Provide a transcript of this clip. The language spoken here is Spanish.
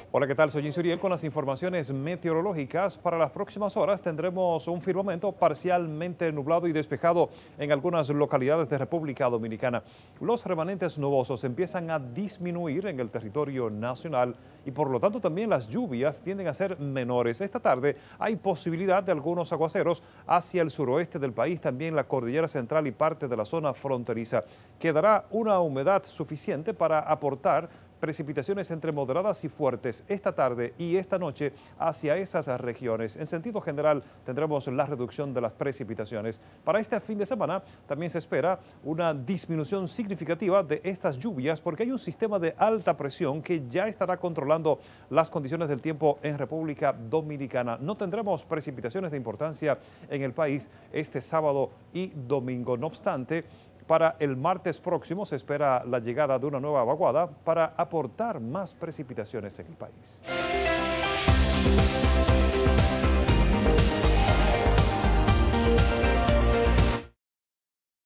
Hola, ¿qué tal? Soy Insuriel con las informaciones meteorológicas. Para las próximas horas tendremos un firmamento parcialmente nublado y despejado en algunas localidades de República Dominicana. Los remanentes nubosos empiezan a disminuir en el territorio nacional y por lo tanto también las lluvias tienden a ser menores. Esta tarde hay posibilidad de algunos aguaceros hacia el suroeste del país, también la cordillera central y parte de la zona fronteriza. Quedará una humedad suficiente para aportar precipitaciones entre moderadas y fuertes esta tarde y esta noche hacia esas regiones. En sentido general tendremos la reducción de las precipitaciones. Para este fin de semana también se espera una disminución significativa de estas lluvias porque hay un sistema de alta presión que ya estará controlando las condiciones del tiempo en República Dominicana. No tendremos precipitaciones de importancia en el país este sábado y domingo. No obstante, para el martes próximo se espera la llegada de una nueva vaguada para aportar más precipitaciones en el país.